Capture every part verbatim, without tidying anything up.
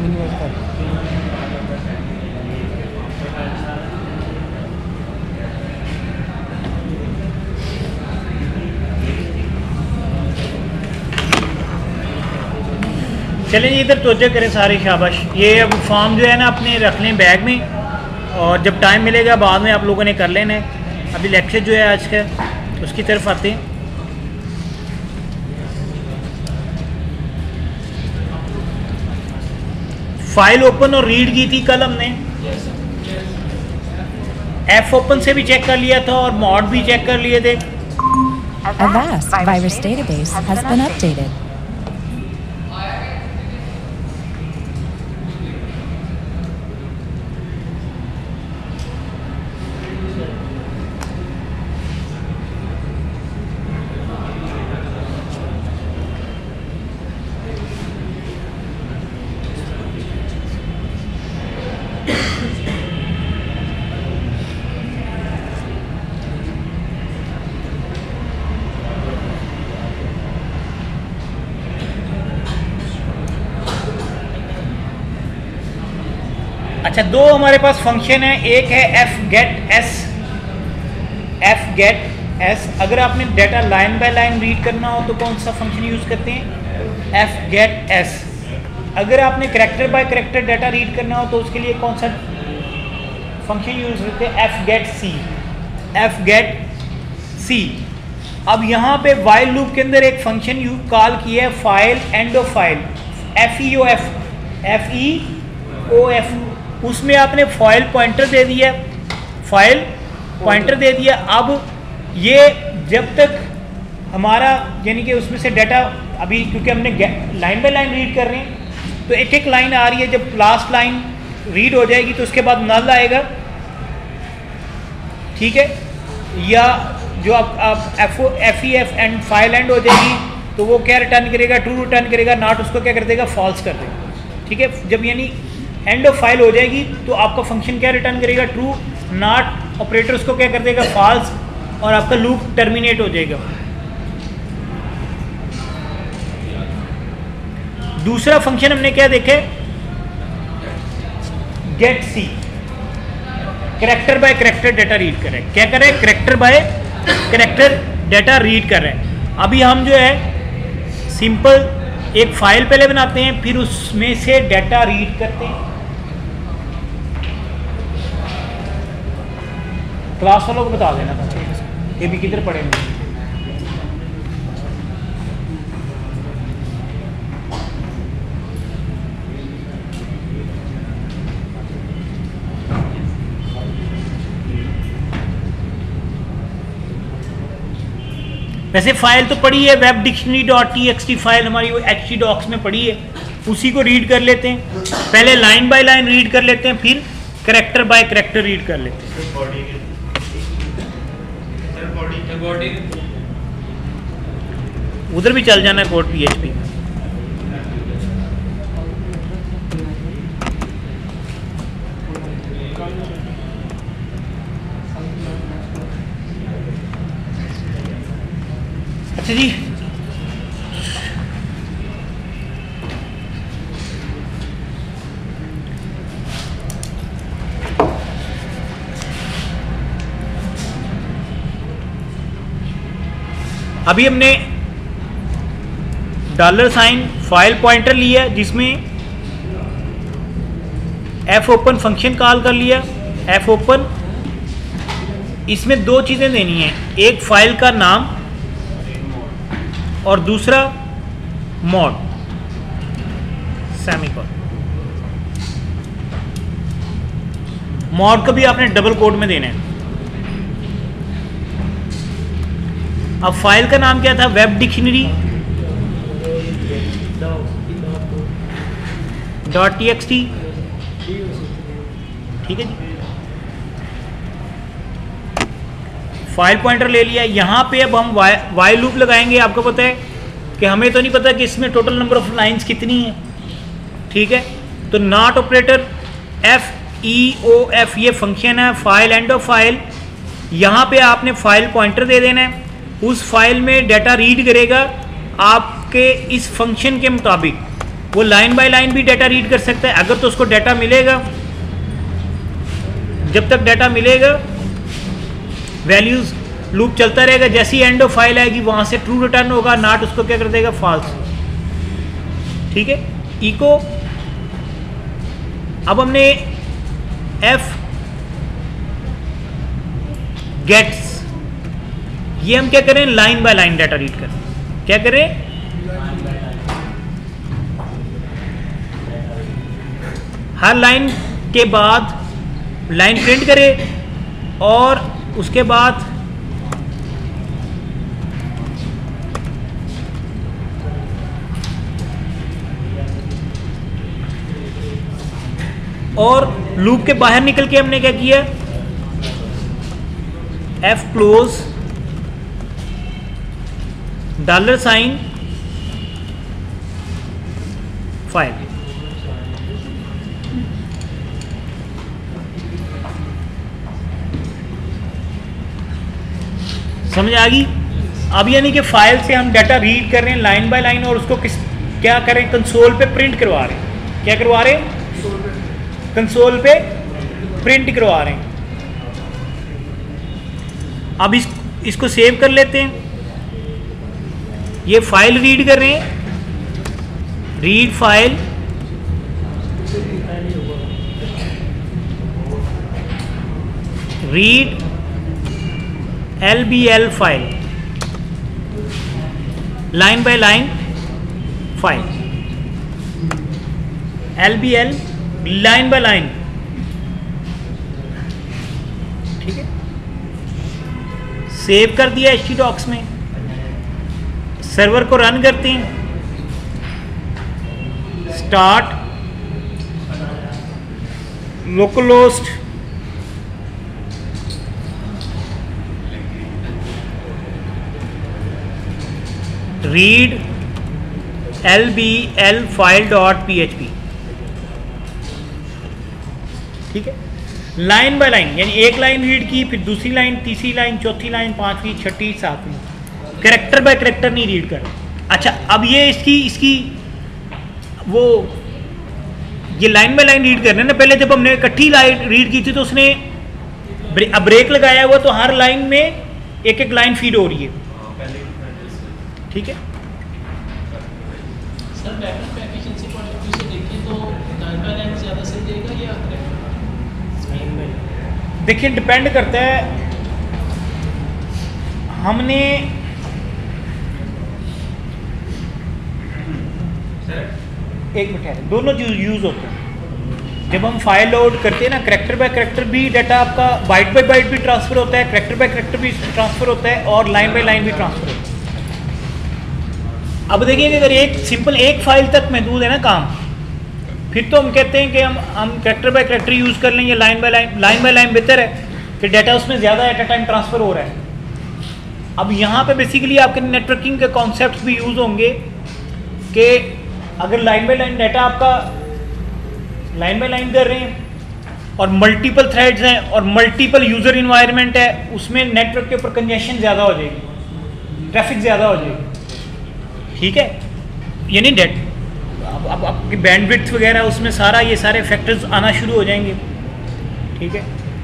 चलें जी, इधर तवज्जो करें सारे, शाबाश। ये अब फॉर्म जो है ना अपने रख लें बैग में, और जब टाइम मिलेगा बाद में आप लोगों ने कर लेना है। अभी लेक्चर जो है आज का उसकी तरफ आते हैं। फाइल ओपन और रीड की थी कल हमने, एफ ओपन से भी चेक कर लिया था और मॉड भी चेक कर लिए थे। Avast virus database has been updated. अच्छा, दो हमारे पास फंक्शन है, एक है F get S, F get S. अगर आपने data line by line read करना हो तो कौन सा फंक्शन यूज़ करते हैं? F get S. अगर आपने character by character data read करना हो तो उसके लिए कौन सा फंक्शन यूज़ करते हैं? F get C, F get C. अब यहाँ पे वाइल लूप के अंदर एक फंक्शन यू कॉल किया है file end of file, F E O F, F E O F. उसमें आपने फाइल पॉइंटर दे दिया, फाइल पॉइंटर दे दिया। अब ये जब तक हमारा यानी कि उसमें से डाटा अभी, क्योंकि हमने लाइन बाय लाइन रीड कर रहे हैं तो एक एक लाइन आ रही है, जब लास्ट लाइन रीड हो जाएगी तो उसके बाद नल आएगा, ठीक है। या जो आप, आप F O F E F end file end हो जाएगी तो वो क्या रिटर्न करेगा? ट्रू रिटर्न करेगा, नॉट उसको क्या कर देगा? फॉल्स कर देगा, ठीक है। जब यानी एंड ऑफ फाइल हो जाएगी तो आपका फंक्शन क्या रिटर्न करेगा? ट्रू। नॉट ऑपरेटर उसको क्या कर देगा? फॉल्स, और आपका लूप टर्मिनेट हो जाएगा। दूसरा फंक्शन हमने क्या देखे? Get C, character by character data read कर रहे हैं। क्या कर रहे हैं? Character by character data read कर रहे हैं। अभी हम जो है सिंपल एक फाइल पहले बनाते हैं, फिर उसमें से डाटा रीड करते हैं। क्लास वालों को बता देना था ये भी किधर पढ़ेंगे। वैसे फाइल तो पड़ी है, web dictionary dot T X T file हमारी वो एच टी डॉक्स में पड़ी है, उसी को रीड कर लेते हैं। पहले लाइन बाय लाइन रीड कर लेते हैं, फिर करेक्टर बाय करेक्टर रीड कर लेते हैं। उधर भी चल जाना है कोड पीएचपी। अच्छा जी, अभी हमने डॉलर साइन फाइल पॉइंटर लिया जिसमें एफ ओपन फंक्शन कॉल कर लिया। एफ ओपन, इसमें दो चीज़ें देनी है, एक फाइल का नाम और दूसरा मॉड, सेमीकोलन। मॉड को भी आपने डबल कोड में देना है। अब फाइल का नाम क्या था? Web dictionary dot T X T, ठीक है जी। फाइल पॉइंटर ले लिया। यहाँ पे अब हम वाई वाई लूप लगाएंगे। आपको पता है कि हमें तो नहीं पता कि इसमें टोटल नंबर ऑफ लाइंस कितनी है, ठीक है। तो not operator F E O F ये फंक्शन है, फाइल एंड ऑफ फाइल। यहाँ पे आपने फाइल पॉइंटर दे देना है, उस फाइल में डाटा रीड करेगा आपके इस फंक्शन के मुताबिक। वो लाइन बाय लाइन भी डाटा रीड कर सकता है अगर तो उसको डाटा मिलेगा। जब तक डाटा मिलेगा वैल्यूज लूप चलता रहेगा, जैसी एंड ऑफ फाइल आएगी वहां से ट्रू रिटर्न होगा, नॉट उसको क्या कर देगा फॉल्स। ठीक है, इको अब हमने एफ गेट्स, ये हम क्या करें line by line data read करें। क्या करें हर लाइन के बाद लाइन प्रिंट करे और उसके बाद और लूप के बाहर निकल के हमने क्या किया F close dollar sign file. समझ आ गई? अब यानी कि फाइल से हम डाटा रीड कर रहे हैं लाइन बाय लाइन और उसको किस क्या करें कंसोल पे प्रिंट करवा रहे हैं। क्या करवा रहे हैं कंसोल पे प्रिंट करवा रहे हैं। अब इस इसको सेव कर लेते हैं। ये फाइल रीड कर रहे हैं, read file read L B L file line by line file L B L line by line. ठीक है, सेव कर दिया एच टी डॉक्स में, सर्वर को रन करते हैं। Start localhost read L B L file dot P H P. ठीक है, लाइन बाय लाइन यानी एक लाइन रीड की, फिर दूसरी लाइन, तीसरी लाइन, चौथी लाइन, पांचवी, छठी, सातवीं, कैरेक्टर बाय कैरेक्टर नहीं रीड कर। अच्छा, अब ये इसकी इसकी वो ये लाइन बाय लाइन रीड कर रहे हैं ना। पहले जब हमने इकट्ठी लाइन रीड की थी तो उसने ब्रे, अब ब्रेक लगाया हुआ तो हर लाइन में एक एक लाइन फीड हो रही है। ठीक है, sir backup efficiency point of view से देखें तो लाइन बाय लाइन ज़्यादा सही रहेगा या देखिए डिपेंड करता है। हमने एक मिनट है, दोनों यूज होते हैं। जब हम फाइल लोड करते हैं ना, करेक्टर बाय करेक्टर भी डाटा आपका बाइट बाय बाइट भी ट्रांसफर होता है, करेक्टर बाय करेक्टर भी ट्रांसफर होता है और लाइन बाय लाइन भी ट्रांसफर होता है। अब देखिए कि अगर एक सिंपल एक फाइल तक महदूद है ना काम, फिर तो हम कहते हैं कि हम हम करेक्टर बाय करेक्टर यूज़ कर लें या line by line. Line by line बेहतर है कि डाटा उसमें ज़्यादा एट अ टाइम ट्रांसफ़र हो रहा है। अब यहाँ पे बेसिकली आपके नेटवर्किंग के कॉन्सेप्ट्स भी यूज़ होंगे कि अगर लाइन बाय लाइन डाटा आपका लाइन बाय लाइन कर रहे हैं और मल्टीपल थ्रेड्स हैं और मल्टीपल यूज़र इन्वायरमेंट है, उसमें नेटवर्क के ऊपर कंजेशन ज़्यादा हो जाएगी, ट्रैफिक ज़्यादा हो जाएगी। ठीक है, यानी डेट अब अब आपकी बैंडविड्थ वगैरह उसमें सारा ये सारे फैक्टर्स आना शुरू हो जाएंगे। ठीक है,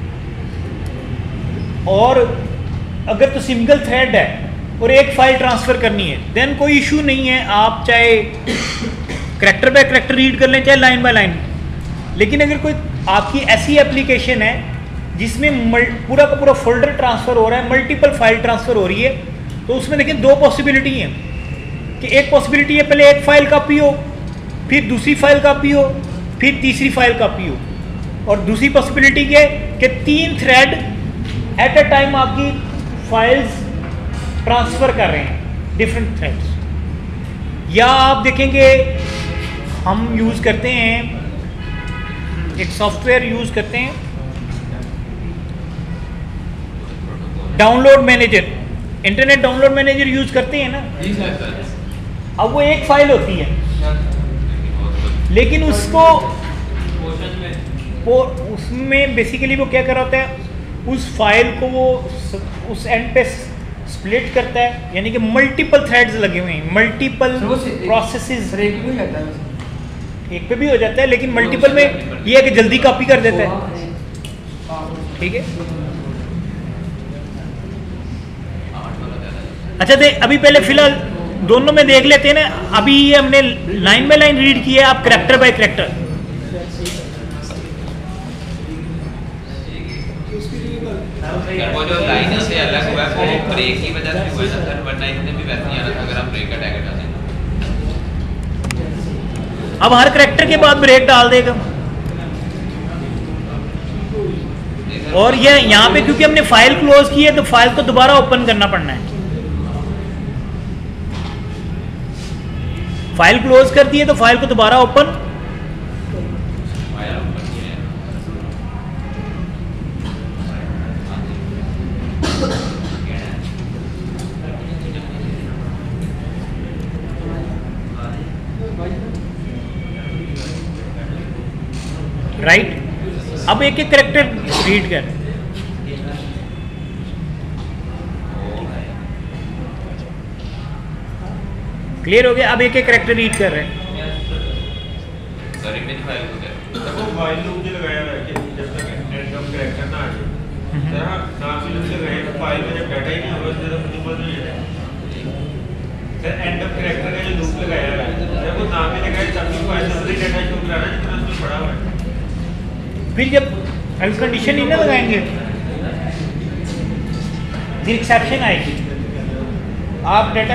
और अगर तो सिंगल थ्रेड है और एक फाइल ट्रांसफ़र करनी है देन कोई इशू नहीं है, आप चाहे करेक्टर बाय करेक्टर रीड कर लें चाहे लाइन बाय लाइन। लेकिन अगर कोई आपकी ऐसी एप्लीकेशन है जिसमें पूरा का पूरा फोल्डर ट्रांसफ़र हो रहा है, मल्टीपल फाइल ट्रांसफ़र हो रही है, तो उसमें देखिए दो पॉसिबिलिटी हैं कि एक पॉसिबिलिटी है पहले एक फाइल कॉपी हो, फिर दूसरी फाइल कॉपी हो, फिर तीसरी फाइल कॉपी हो, और दूसरी पॉसिबिलिटी क्या है कि तीन थ्रेड एट अ टाइम आपकी फाइल्स ट्रांसफ़र कर रहे हैं डिफरेंट थ्रेड्स। या आप देखेंगे हम यूज़ करते हैं एक सॉफ्टवेयर यूज़ करते हैं download manager, internet download manager use करते हैं ना। अब वो एक फाइल होती है लेकिन उसको वो उसमें बेसिकली वो क्या कर रहा होता है, उस फाइल को वो उस एंड पे स्प्लिट करता है, यानी कि मल्टीपल थ्रेड्स लगे हुए हैं, मल्टीपल प्रोसेसेस। एक पे भी हो जाता है, लेकिन मल्टीपल में ये है कि जल्दी कॉपी कर देता है। ठीक है, अच्छा दे अभी पहले फिलहाल दोनों में देख लेते हैं ना। अभी ये हमने लाइन बाय लाइन रीड किया है, आप करेक्टर बाय करेक्टर। वो जो लाइन से अलग हुआ है वो ब्रेक की वजह से हुआ है ना सर, वरना इसमें भी वैसे नहीं आना था अगर आप ब्रेक अटैक हटाते। अब हर करेक्टर के बाद ब्रेक डाल देगा। और ये यहाँ पे क्योंकि हमने फाइल क्लोज की है तो फाइल को दोबारा ओपन करना पड़ना है। फाइल क्लोज कर दी है तो फाइल को दोबारा ओपन। Right right? अब एक एक करेक्टर रीड कर। क्लियर हो गया? अब एक एक करेक्टर रीड कर रहे हैं। सॉरी मेरी फाइल को क्या देखो फाइल लूप जो लगाया हुआ है कि जब तक एंड ऑफ करेक्टर ना आ जाए जरा नाम भी लूप लगाए तो फाइल में जब डाटा ही नहीं होगा तो जरा मुझे नहीं है सर। एंड ऑफ करेक्टर का जो लूप लगाया हुआ है जब वो नाम भी लगाए तब भी फाइल से डाटा शो कराना जितना उसमें पड़ा हुआ है। फिर जब एल्स कंडीशन नहीं ना लगाएंगे फिर एक्सेप्शन आएगी। आप डाटा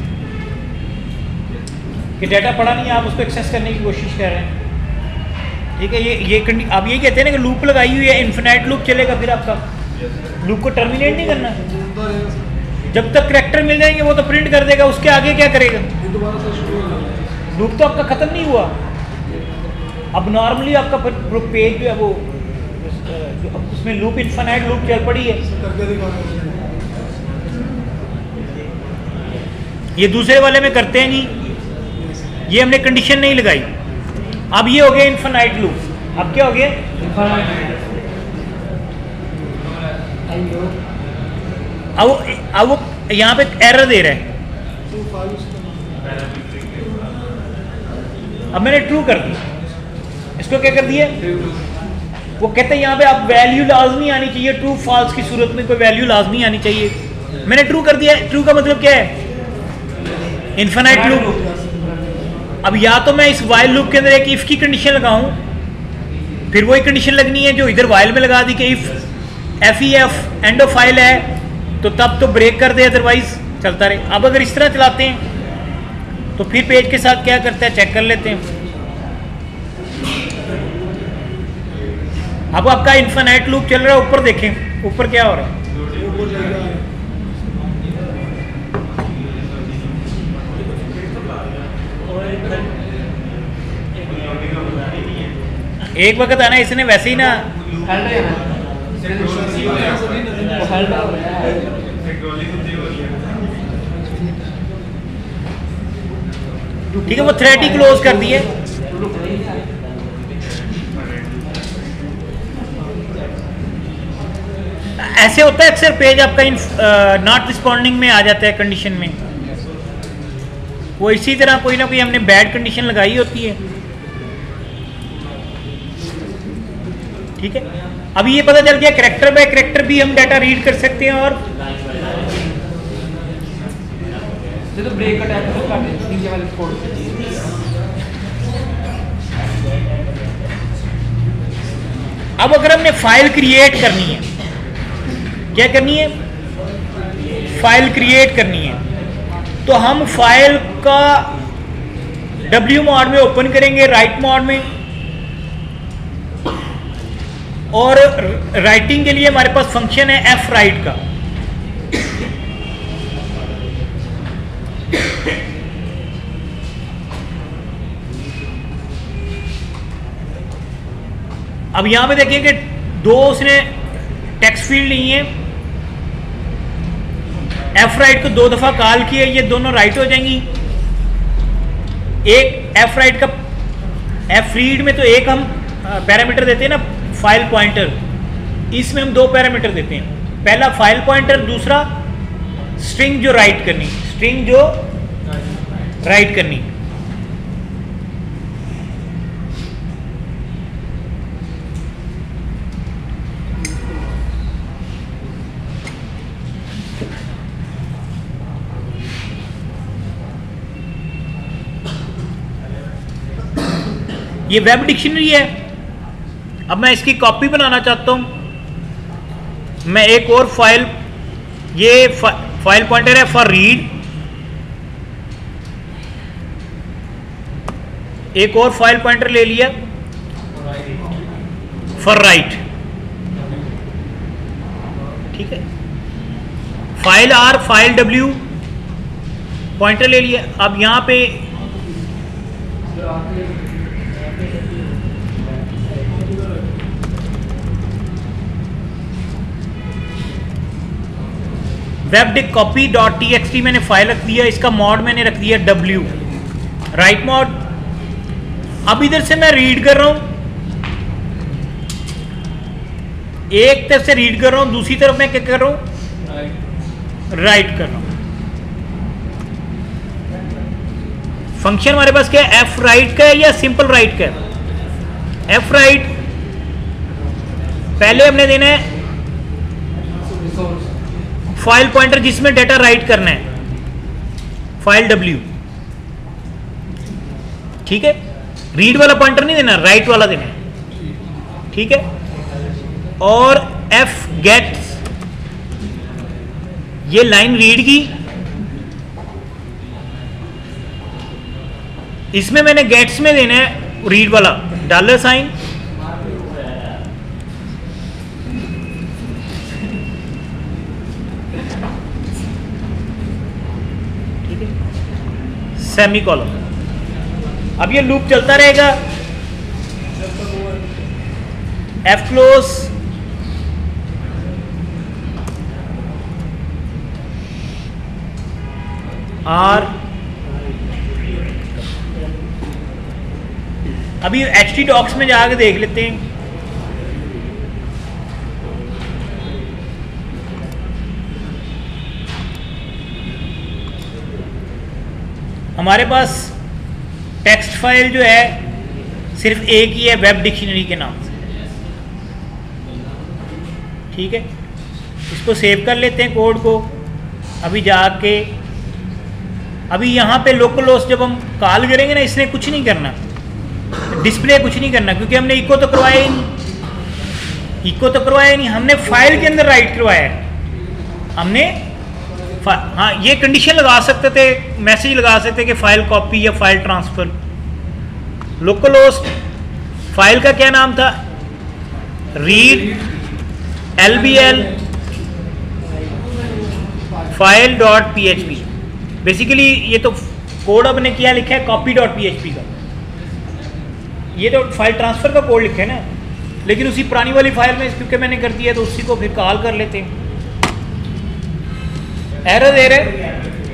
कि डाटा पड़ा नहीं है, आप उसको एक्सेस करने की कोशिश कर रहे हैं। ठीक है, ये ये आप यही कहते हैं ना कि लूप लगाई हुई है, इन्फिनाइट लूप चलेगा। फिर आपका लूप को टर्मिनेट नहीं करना। जब तक करैक्टर मिल जाएंगे वो तो प्रिंट कर देगा, उसके आगे क्या करेगा? लूप तो आपका खत्म नहीं हुआ। अब नॉर्मली आपका पेज जो है वो जो उसमें लूप इन्फिनाइट लूप चल पड़ी है। ये दूसरे वाले में करते हैं नहीं, ये हमने कंडीशन नहीं लगाई। अब ये हो गया इन्फिनाइट लूप। अब क्या हो गया? अब अब वो यहाँ पे एरर दे रहा है। अब मैंने ट्रू कर दिया, इसको क्या कर दिया? वो कहते हैं यहाँ पे आप वैल्यू लाजमी आनी चाहिए, ट्रू फॉल्स की सूरत में कोई वैल्यू लाजमी आनी चाहिए। मैंने ट्रू कर दिया। ट्रू का मतलब क्या है? Infinite loop. अब या तो मैं इस वाइल लूप के अंदर एक इफ की कंडीशन लगाऊं, फिर वही कंडीशन लगनी है जो इधर वाइल में लगा दी कि if F E F end of file है तो तब तो ब्रेक कर दे, अदरवाइज चलता रहे। अब अगर इस तरह चलाते हैं तो फिर पेज के साथ क्या करता है चेक कर लेते हैं। अब आपका इन्फिनाइट लूप चल रहा है, ऊपर देखें ऊपर क्या हो रहा है। एक वक्त आना इसने वैसे ही ना ठीक है, वो थ्रेड ही क्लोज कर दिए। ऐसे होता है अक्सर पेज आपका नॉट रिस्पॉन्डिंग में आ जाता है कंडीशन में। वो इसी तरह कोई ना कोई हमने बैड कंडीशन लगाई होती है। ठीक है, अभी ये पता चल गया करैक्टर बाय करैक्टर भी हम डाटा रीड कर सकते हैं। और तो ब्रेक अटैक नीचे वाले कोड। अब अगर हमने फाइल क्रिएट करनी है, क्या करनी है? फाइल क्रिएट करनी है तो हम फाइल का डब्ल्यू मोड में ओपन करेंगे, राइट मोड में। और राइटिंग के लिए हमारे पास फंक्शन है एफ राइट का। अब यहां पे देखिए कि दो उसने टेक्स्ट फील्ड नहीं है। एफ राइट को दो दफा कॉल किए, ये दोनों राइट हो जाएंगी। एक एफ राइट का एफ रीड में तो एक हम पैरामीटर देते हैं ना फाइल पॉइंटर, इसमें हम दो पैरामीटर देते हैं। पहला फाइल पॉइंटर, दूसरा स्ट्रिंग जो राइट करनी स्ट्रिंग जो राइट करनी ये वेब डिक्शनरी है। अब मैं इसकी कॉपी बनाना चाहता हूं, मैं एक और फाइल, ये फा, फाइल पॉइंटर है फॉर रीड, एक और फाइल पॉइंटर ले लिया फॉर राइट, ठीक है। File R, file W pointer ले लिया। अब यहां पे webdic copy dot T X T मैंने फाइल रख दिया, इसका मॉड मैंने रख दिया डब्ल्यू, राइट मॉड। अब इधर से मैं रीड कर रहा हूं, एक तरफ से रीड कर रहा हूं, दूसरी तरफ मैं क्या कर रहा हूं, राइट कर रहा हूं। फंक्शन हमारे पास क्या है, एफ राइट का है या सिंपल राइट का है? एफ राइट पहले हमने देना है फाइल पॉइंटर जिसमें डाटा राइट करना है, फाइल डब्ल्यू, ठीक है। रीड वाला पॉइंटर नहीं देना, राइट वाला देना है, ठीक है। और एफ गेट, ये लाइन रीड की, इसमें मैंने गेट्स में देना है रीड वाला डॉलर साइन, ठीक है, सेमी कॉलम। अब ये लूप चलता रहेगा, एफ क्लोज, आर। अभी एच टी डॉक्स में जाके देख लेते हैं, हमारे पास टेक्स्ट फाइल जो है सिर्फ एक ही है, वेब डिक्शनरी के नाम से, ठीक है। इसको सेव कर लेते हैं कोड को। अभी जाके अभी यहाँ पे लोकल होस्ट जब हम कॉल करेंगे ना, इसने कुछ नहीं करना, डिस्प्ले कुछ नहीं करना, क्योंकि हमने इको तो करवाया ही नहीं, इको तो करवाया ही नहीं, हमने फाइल के अंदर राइट करवाया है। हमने हाँ ये कंडीशन लगा सकते थे, मैसेज लगा सकते कि फाइल कॉपी या file transfer. Local host file का क्या नाम था, read L B L file dot P H P. Basically ये तो कोड अपने क्या लिखा है, copy dot P H P का, ये तो फाइल ट्रांसफर का कोड लिखा है ना, लेकिन उसी पुरानी वाली फाइल में क्योंकि मैंने कर दिया तो उसी को फिर कॉल कर लेते हैं। एरर दे रहे,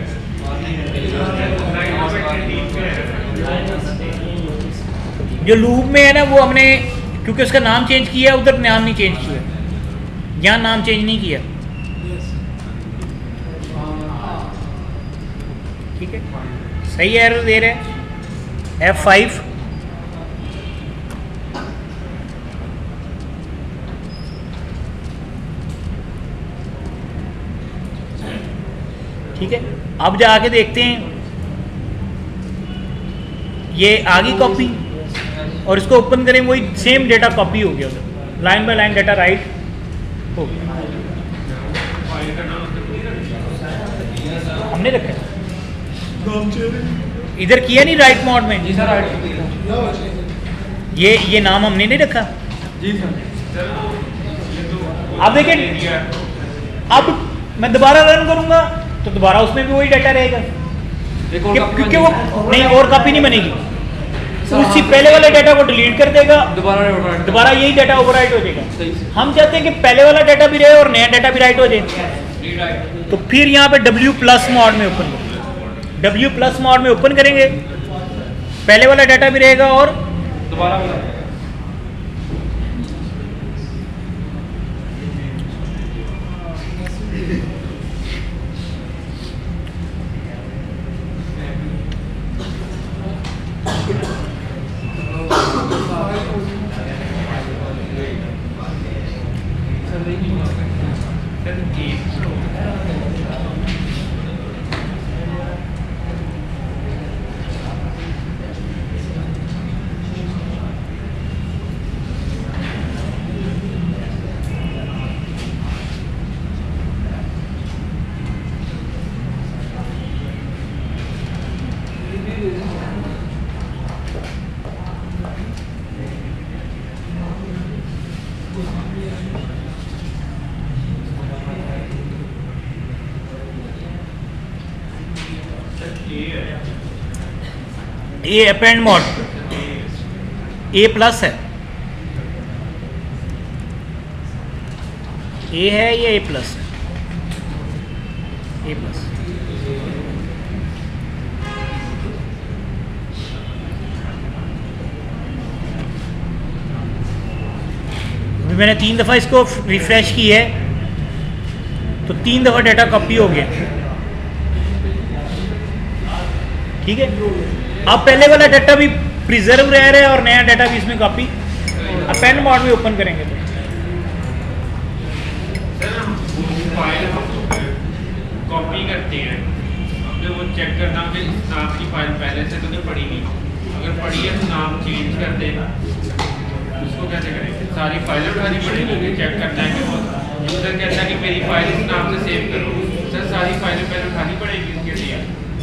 जो लूप में है ना वो हमने क्योंकि उसका नाम चेंज किया, उधर नाम नहीं चेंज किया, यहाँ नाम चेंज नहीं किया, ठीक है। सही एरर दे रहे, एफ फाइव ठीक है। अब जाके देखते हैं, ये आगे कॉपी और इसको ओपन करें, वही सेम डेटा कॉपी हो गया, line by line data write हो गया। हमने रखा इधर किया नहीं राइट मोड में, ये ये नाम हमने नहीं रखा जी सर। अब देखिए, अब मैं दोबारा रन करूंगा तो दोबारा उसमें भी वही डाटा रहेगा, क्योंकि वो नहीं और कॉपी नहीं बनेगी, उसी पहले वाले डाटा को डिलीट कर देगा, दोबारा दोबारा यही डाटा ओवरराइट हो जाएगा। हम चाहते हैं कि पहले वाला डाटा भी रहे और नया डाटा भी राइट हो जाए, तो फिर यहाँ पे डब्ल्यू प्लस मोड में ओपन करेंगे, डब्ल्यू प्लस मोड में ओपन करेंगे, पहले वाला डाटा भी रहेगा और दोबारा वाला। ये अपेंड मोड ए प्लस है, ए है या ए प्लस है? A plus. अभी मैंने तीन दफ़ा इसको रिफ्रेश की है तो तीन दफ़ा डाटा कॉपी हो गया। ठीक है, अब पहले वाला डाटा भी प्रिजर्व रह रहा है और नया डाटा भी इसमें कॉपी अपेंड मोड में ओपन करेंगे तो फाइल हम कॉपी करते हैं, हमने वो चेक करना कि इस नाम की फाइल पहले से तो नहीं पड़ी नहीं, अगर पड़ी है तो नाम चेंज कर देगा, उसको कैसे करेंगे? सारी फाइलें उठानी पड़ेगी, चेक करना है कि वो यूज़र कहता है कि मेरी फाइल इस नाम से सेव करो, सर सारी फाइलें पहले उठानी पड़ेगी इसके लिए।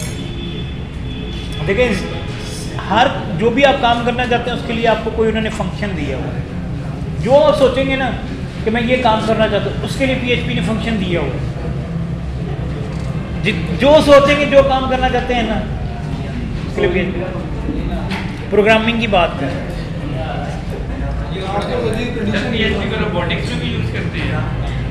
देखिए, हर जो भी आप काम करना चाहते हैं उसके लिए आपको कोई उन्होंने फंक्शन दिया हुआ है। जो आप सोचेंगे ना कि मैं ये काम करना चाहता हूँ, उसके लिए पीएचपी ने फंक्शन दिया हुआ है। जो सोचेंगे जो काम करना चाहते हैं ना, उसके लिए पीएचपी प्रोग्रामिंग की बात करें। पीएचपी को रोबोटिक्स में भी यूज़ करते हैं।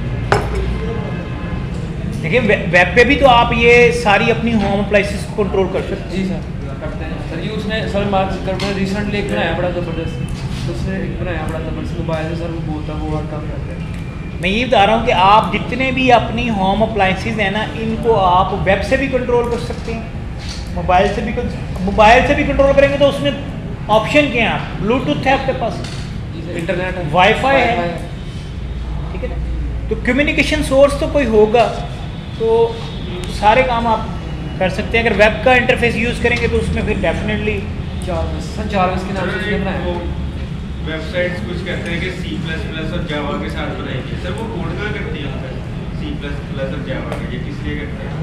देखिए, वेब पे भी तो आप ये सारी अपनी होम अप्लाइंसेस को कंट्रोल कर सकते हैं। जी सर, करते हैं सर। ये उसने सर मार्क्स कर रिसेंटली एक बनाया बड़ा ज़बरदस्त, उसने एक बनाया बड़ा ज़बरदस्त मोबाइल से सर, वो बहुत है वो हर काम करते हैं। मैं ये बता रहा हूँ कि आप जितने भी अपनी होम अप्लाइंसेस हैं ना, इनको आप वेब से भी कंट्रोल कर सकते हैं, मोबाइल से भी मोबाइल से भी कंट्रोल करेंगे तो उसमें ऑप्शन क्या है? ब्लूटूथ है आपके पास, इंटरनेट है, वाईफाई है, ठीक है ना? तो कम्युनिकेशन सोर्स तो कोई होगा तो सारे काम आप कर सकते हैं। अगर वेब का इंटरफेस यूज़ करेंगे तो उसमें फिर डेफिनेटली चार्ल्स सर, चार्ल्स के नाम से उसने बनाया। वेबसाइट्स कुछ कहते हैं कि सी प्लस प्लस और जावा के साथ बनाएंगे, सर वो कोड कहाँ करती है सी प्लस प्लस और जावा के, ये किस लिए करते हैं?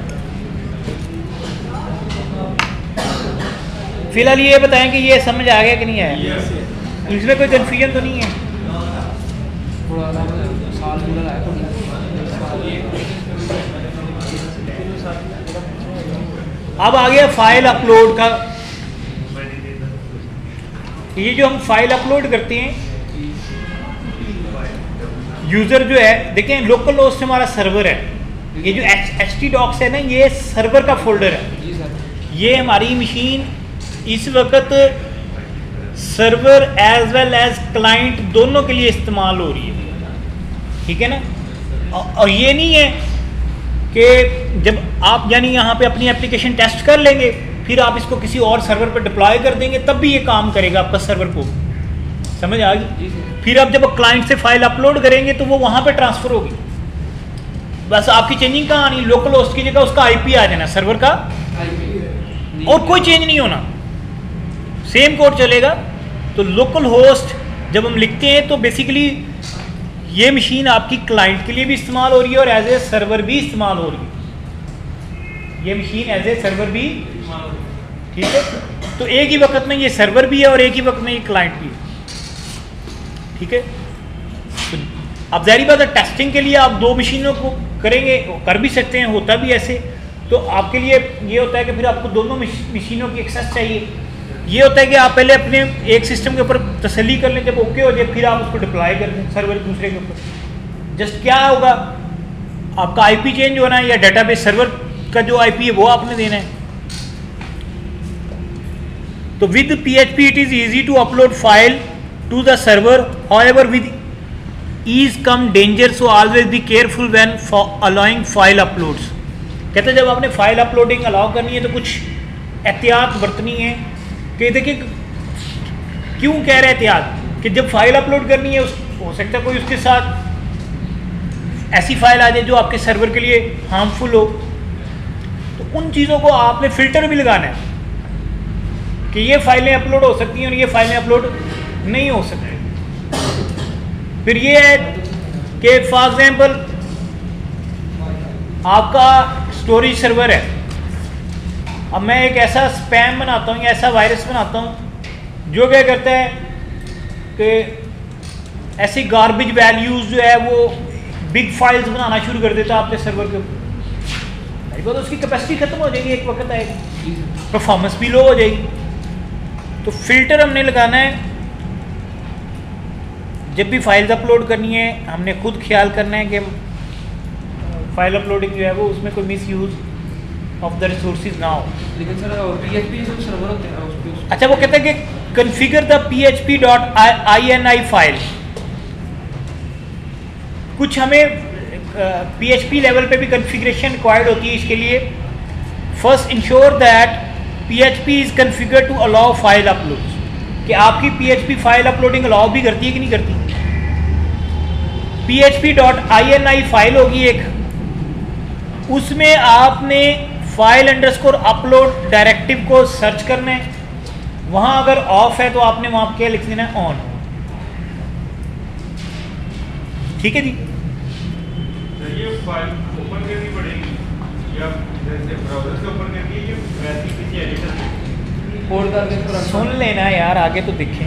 फिलहाल ये बताएं कि ये समझ आ गया कि नहीं आया, Yes. इसमें कोई कन्फ्यूजन तो नहीं है? थोड़ा साल पूरा आया तो अब आ गया फाइल अपलोड का। ये जो हम फाइल अपलोड करते हैं, यूजर जो है, देखें लोकल होस्ट हमारा सर्वर है, ये जो एच टी डॉक्स है ना, ये सर्वर का फोल्डर है। जी सर, ये हमारी मशीन इस वक्त server as well as client दोनों के लिए इस्तेमाल हो रही है, ठीक है ना? और ये नहीं है कि जब आप यानी यहाँ पे अपनी एप्लीकेशन टेस्ट कर लेंगे फिर आप इसको किसी और सर्वर पर डिप्लॉय कर देंगे तब भी ये काम करेगा आपका सर्वर को, समझ आ गई? फिर आप जब क्लाइंट से फाइल अपलोड करेंगे तो वो वहाँ पे ट्रांसफ़र होगी, बस आपकी चेंजिंग कहाँ आनी, लोकल होस्ट की जगह उसका आईपी आ जाना सर्वर का, और कोई चेंज नहीं होना, सेम कोड चलेगा। तो लोकल होस्ट जब हम लिखते हैं तो बेसिकली ये मशीन आपकी क्लाइंट के लिए भी इस्तेमाल हो रही है और एज ए सर्वर भी इस्तेमाल हो रही है, ये मशीन एज ए सर्वर भी, ठीक है? तो एक ही वक्त में ये सर्वर भी है और एक ही वक्त में ये क्लाइंट भी है, ठीक है? तो अब ज़ाहिर बात है टेस्टिंग के लिए आप दो मशीनों को करेंगे, कर भी सकते हैं, होता भी ऐसे। तो आपके लिए ये होता है कि फिर आपको दोनों मशीनों की एक्सेस चाहिए। ये होता है कि आप पहले अपने एक सिस्टम के ऊपर तसल्ली कर लें, जब ओके हो जाए फिर आप उसको डिप्लॉय कर दें सर्वर दूसरे के ऊपर। जस्ट क्या होगा, आपका आईपी चेंज होना है या डेटाबेस सर्वर का जो आईपी है वो आपने देना है। तो with PHP it is easy to upload file to the server, however with ease come danger, so always be careful when allowing file uploads. कहते हैं जब आपने फाइल अपलोडिंग अलाउ करनी है तो कुछ एहतियात बरतनी है। कि देखिए क्यों कह रहे एहतियात, कि जब फाइल अपलोड करनी है उस हो सकता है कोई उसके साथ ऐसी फाइल आ जाए जो आपके सर्वर के लिए हार्मफुल हो, तो उन चीज़ों को आपने फिल्टर भी लगाना है कि ये फाइलें अपलोड हो सकती हैं और ये फाइलें अपलोड नहीं हो सकती। फिर ये है कि फॉर एग्जांपल आपका स्टोरेज सर्वर है, अब मैं एक ऐसा स्पैम बनाता हूँ या ऐसा वायरस बनाता हूँ जो क्या करता है कि ऐसी गार्बेज वैल्यूज़ जो है वो बिग फाइल्स बनाना शुरू कर देता है आपके सर्वर के ऊपर। तो उसकी कैपेसिटी खत्म हो जाएगी, एक वक्त आएगा, परफॉर्मेंस भी लो हो जाएगी। तो फिल्टर हमने लगाना है, जब भी फाइल्स अपलोड करनी है हमने खुद ख्याल करना है कि फाइल अपलोडिंग जो है वो उसमें कोई misuse of the resources ना हो। लेकिन सर पीएचपी जो सर्वर होते हैं उस पे अच्छा, वो कहते हैं कि configure the PHP dot I N I file. कुछ हमें पीएचपी लेवल पे भी कॉन्फ़िगरेशन रिक्वायर्ड होती है इसके लिए। First ensure that PHP is configure to allow file upload, कि आपकी पीएचपी फाइल अपलोडिंग अलाउ भी करती है कि नहीं करती। PHP dot I N I file होगी एक, उसमें आपने फाइल अंडरस्कोर अपलोड डायरेक्टिव को सर्च करना है। वहां अगर ऑफ है तो आपने वहां क्या लिख देना है, ऑन। ठीक है जी। ये फाइल ओपन करनी पड़ेगी या जैसे ब्राउज़र से ओपन करनी है, ये वैसे किसी एडिटर में कोड करके पूरा सुन लेना यार, आगे तो देखें।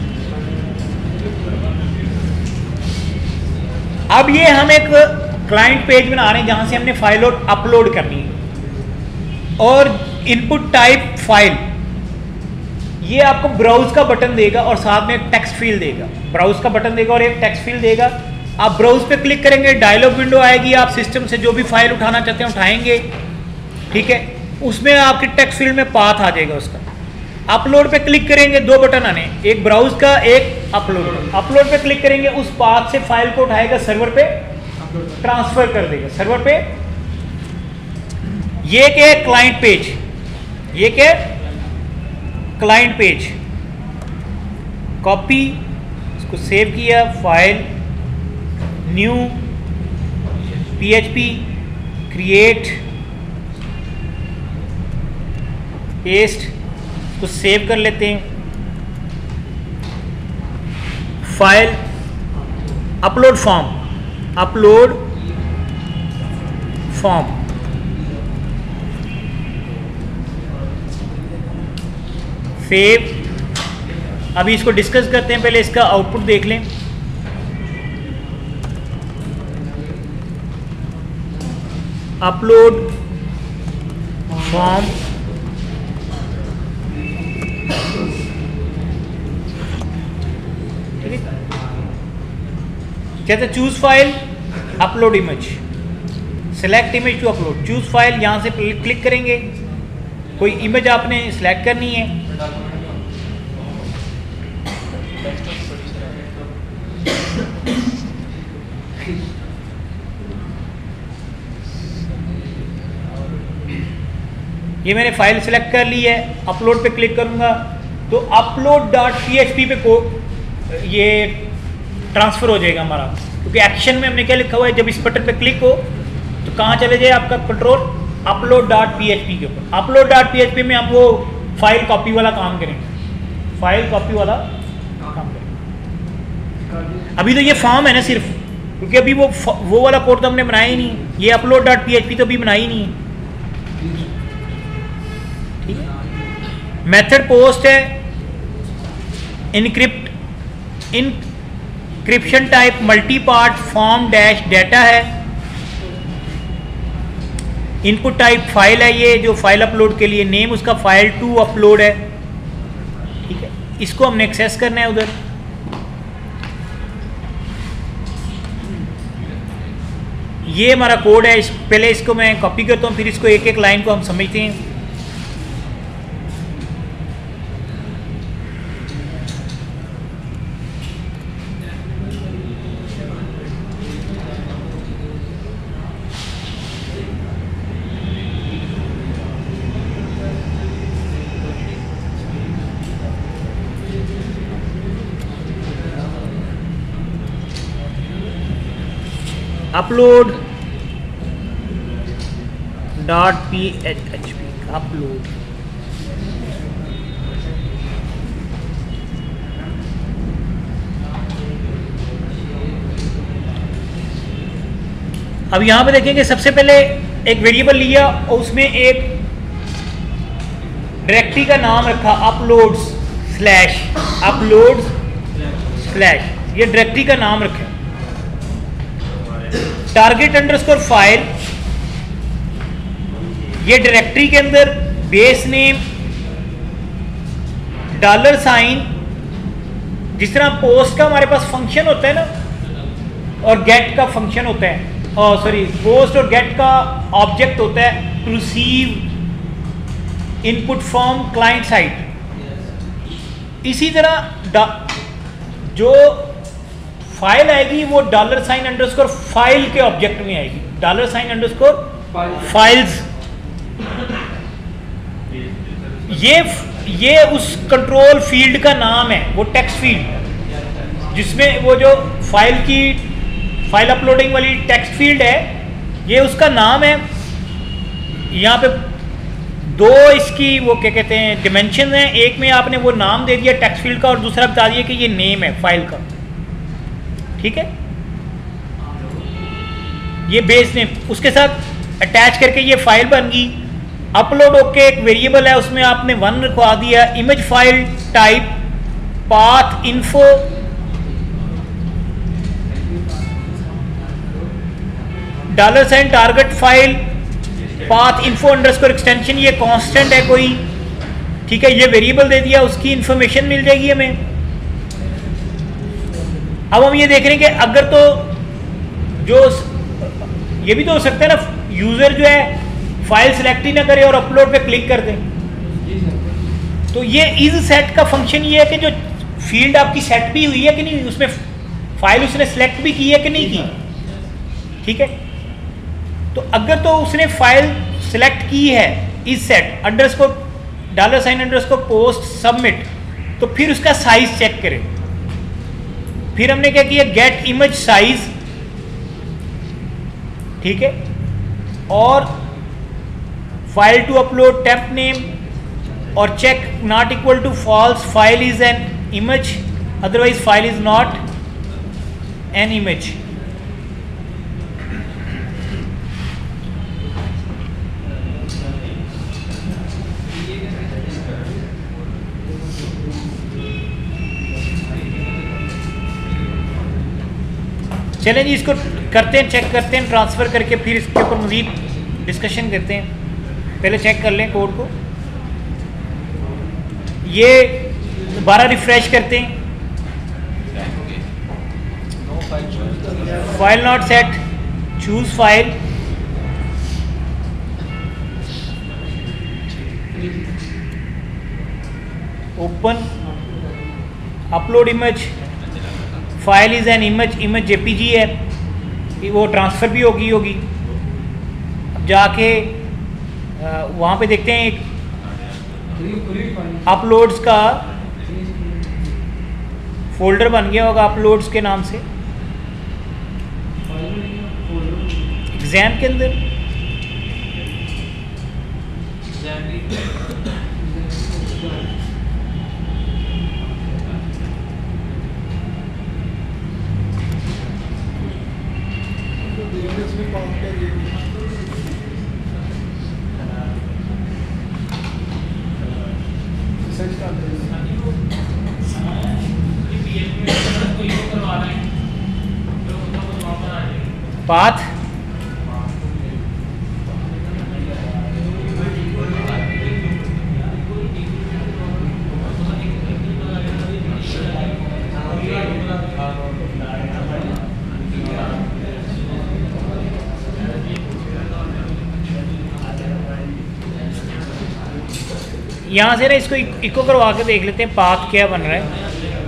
अब ये हम एक क्लाइंट पेज बना रहे हैं जहां से हमने फाइल अपलोड करनी है, और इनपुट टाइप फाइल, ये आपको ब्राउज का बटन देगा और साथ में एक टेक्स्ट फील्ड देगा। ब्राउज का बटन देगा और एक टेक्स्ट फील्ड देगा। आप ब्राउज पे क्लिक करेंगे, डायलॉग विंडो आएगी, आप सिस्टम से जो भी फाइल उठाना चाहते हैं उठाएंगे। ठीक है, उसमें आपके टेक्स्ट फील्ड में पाथ आ जाएगा उसका। अपलोड पे क्लिक करेंगे, दो बटन आने, एक ब्राउज का, एक अपलोड। अपलोड पे क्लिक करेंगे, उस पाथ से फाइल को उठाएगा, सर्वर पे ट्रांसफर कर देगा सर्वर पे। ये क्या है, क्लाइंट पेज। ये क्या है, क्लाइंट पेज। कॉपी, इसको सेव किया, file, new, PHP, create, paste, इसको सेव कर लेते हैं। File, upload form, upload form, save. अभी इसको डिस्कस करते हैं, पहले इसका आउटपुट देख लें। अपलोड फॉर्म, ठीक है। कहते choose file, upload image, select image to upload. Choose file, यहां से क्लिक करेंगे, कोई इमेज आपने सिलेक्ट करनी है। ये मैंने फाइल सेलेक्ट कर ली है, अपलोड पे क्लिक करूंगा तो upload dot P H P पे को ये ट्रांसफर हो जाएगा हमारा, क्योंकि एक्शन में हमने क्या लिखा हुआ है, जब इस बटन पे क्लिक हो तो कहाँ चले जाए आपका control, upload dot P H P के ऊपर। Upload dot P H P में आप वो फाइल कॉपी वाला काम करेंगे, फाइल कॉपी वाला काम करेंगे। अभी तो ये फॉर्म है ना सिर्फ, क्योंकि अभी वो वो वाला कोड तो हमने बनाया ही नहीं, ये upload dot P H P तो अभी बनाया ही नहीं है। मेथड पोस्ट है, encrypt, encryption type multi part form dash data है, इनपुट टाइप फाइल है, ये जो फाइल अपलोड के लिए नेम उसका फाइल टू अपलोड है। ठीक है, इसको हमने एक्सेस करना है उधर। ये हमारा कोड है, इस पहले इसको मैं कॉपी करता हूँ, फिर इसको एक एक लाइन को हम समझते हैं। Upload dot P H H P upload. अब यहां पे देखेंगे, सबसे पहले एक वेरिएबल लिया और उसमें एक डायरेक्टरी का नाम रखा, अपलोड्स स्लैश अपलोड्स स्लैश, ये डायरेक्टरी का नाम रखा। टारगेट अंडरस्कोर फाइल, ये डायरेक्टरी के अंदर बेस नेम डॉलर साइन, जिस तरह पोस्ट का हमारे पास फंक्शन होता है ना, और गेट का फंक्शन होता है, और सॉरी पोस्ट और गेट का ऑब्जेक्ट होता है to receive input from client side. इसी तरह जो फाइल आएगी वो डॉलर साइन अंडरस्कोर फाइल के ऑब्जेक्ट में आएगी, डॉलर साइन अंडरस्कोर फाइल्स। ये ये उस कंट्रोल फील्ड का नाम है, वो टेक्स्ट फील्ड, जिसमें वो जो फाइल की फाइल अपलोडिंग वाली टेक्स्ट फील्ड है, ये उसका नाम है। यहाँ पे दो इसकी वो क्या कहते हैं डिमेंशन हैं, एक में आपने वो नाम दे दिया टेक्स्ट फील्ड का और दूसरा बता दिया कि ये नेम है फाइल का, ठीक है। ये बेस नेम उसके साथ अटैच करके ये फाइल बन गई। अपलोड होके एक वेरिएबल है उसमें आपने वन रखवा दिया, image file type path info, dollar sign target file path info underscore extension, ये कांस्टेंट है कोई, ठीक है। ये वेरिएबल दे दिया, उसकी इंफॉर्मेशन मिल जाएगी हमें। अब हम ये देख रहे हैं कि अगर तो जो ये भी तो हो सकता है ना, यूजर जो है फाइल सिलेक्ट ही ना करे और अपलोड पे क्लिक कर दे, तो ये इज सेट का फंक्शन ये है कि जो फील्ड आपकी सेट भी हुई है कि नहीं, उसमें फाइल उसने सिलेक्ट भी की है कि नहीं की, ठीक है। तो अगर तो उसने फाइल सिलेक्ट की है is set underscore dollar sign underscore post submit, तो फिर उसका साइज चेक करें। फिर हमने क्या किया, गेट इमेज साइज, ठीक है, और file to upload temp name, और check not equal to false, file is an image, otherwise file is not an image. चलें जी, इसको करते हैं, चेक करते हैं ट्रांसफ़र करके, फिर इसके ऊपर मज़ीद डिस्कशन करते हैं। पहले चेक कर लें कोड को, ये दोबारा रिफ्रेश करते हैं। File not set, choose file, open, upload image, file is an image, image JPG है, वो ट्रांसफ़र भी होगी होगी अब जाके वहाँ पे देखते हैं एक अपलोड्स का फोल्डर बन गया होगा अपलोड्स के नाम से, एग्जाम के अंदर। पाथ यहाँ से ना इसको इको करवा के देख लेते हैं पाथ क्या बन रहा है।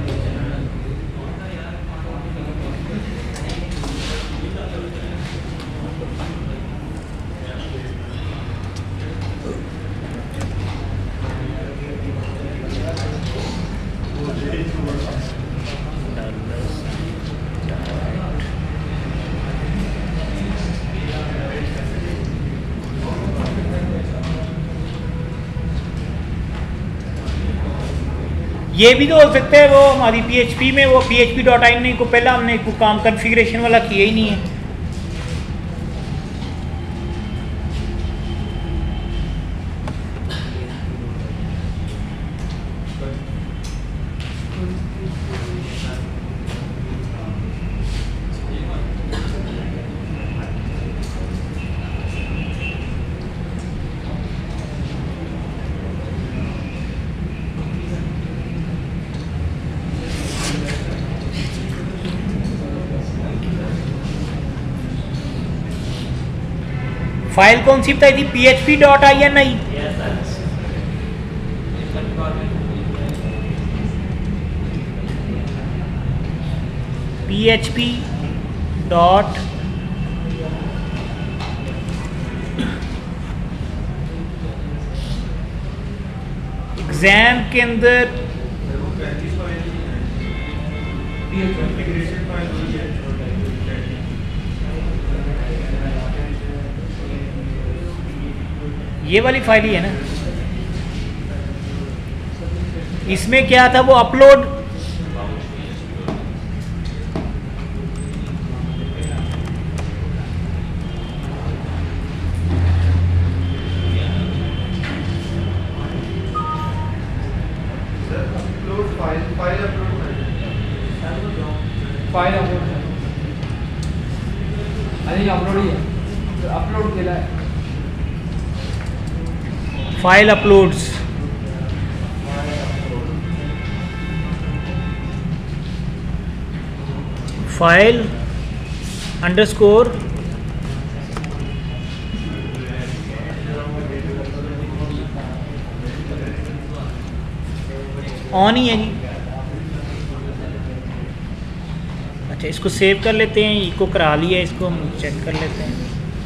ये भी तो हो सकता है वो हमारी पीएचपी में वो पीएचपी डॉट इन को पहला हमने को काम कॉन्फ़िगरेशन वाला किया ही नहीं है। फाइल कौन सी बताई थी? P H P dot I N I. P H P dot exam के अंदर ये वाली फाइल ही है ना। इसमें क्या था वो अपलोड फाइल अपलोड अरे अपलोड ही है, अपलोड केला है file uploads. File underscore on ही है जी। अच्छा, इसको सेव कर लेते हैं, इको करा लिया, इसको हम चेक कर लेते हैं।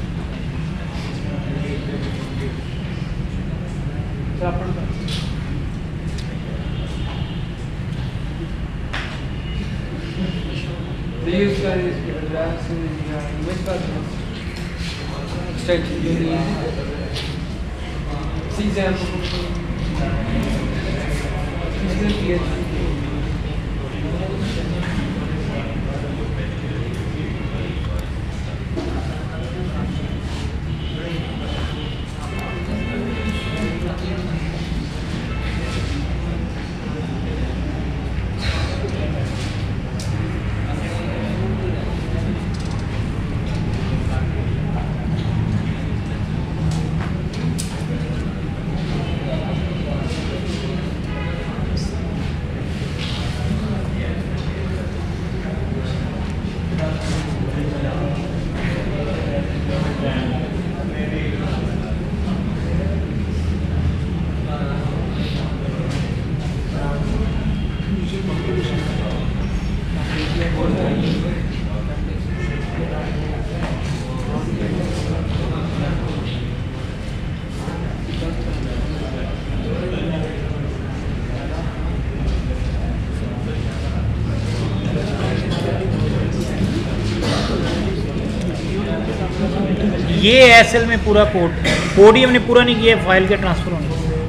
reuse का एड्रेस इमेज का स्टेट सी ये एसएल में पूरा कोड कोड ही हमने पूरा नहीं किया, फाइल के ट्रांसफर होने।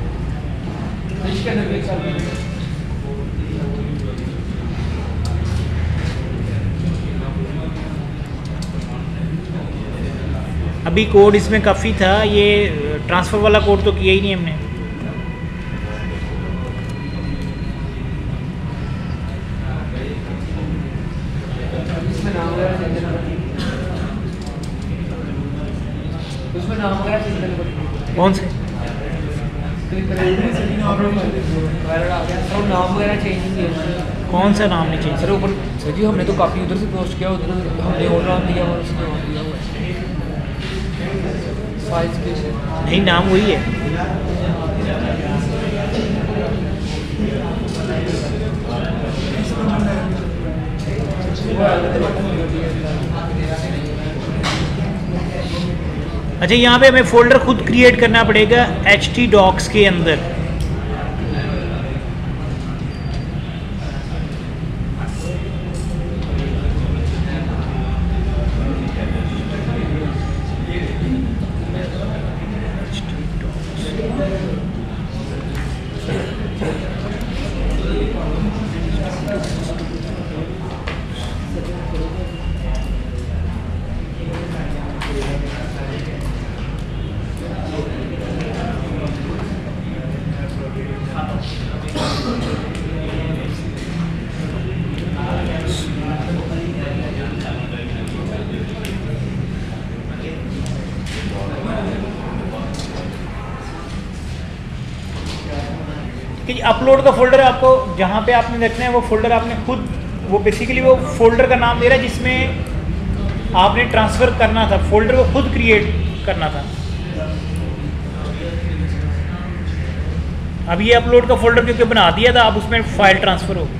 अभी कोड इसमें काफ़ी था, ये ट्रांसफ़र वाला कोड तो किया ही नहीं हमने। उसमें नाम वगैरह चेंज करने पड़ेंगे। कौन से? सर नाम वगैरह चेंज नहीं किया। कौन सा नाम नहीं चेंज? सर ऊपर सर जी हमने तो काफ़ी उधर से पोस्ट किया, उधर हमने और नाम दिया और उसने और दिया हुआ है। फाइल्स के नहीं, नाम वही है। अच्छा, यहाँ पे हमें फोल्डर खुद क्रिएट करना पड़ेगा एच टी डॉक्स के अंदर। कि अपलोड का फोल्डर आपको जहाँ पे आपने रखना है वो फोल्डर आपने खुद, वो बेसिकली वो फोल्डर का नाम दे रहा है जिसमें आपने ट्रांसफ़र करना था। फोल्डर को खुद क्रिएट करना था। अब ये अपलोड का फोल्डर क्योंकि बना दिया था, अब उसमें फाइल ट्रांसफ़र हो।